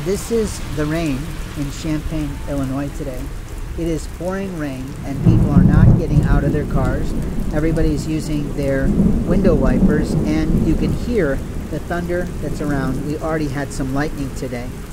This is the rain in Champaign, Illinois today. It is pouring rain and people are not getting out of their cars. Everybody's using their window wipers and you can hear the thunder that's around. We already had some lightning today.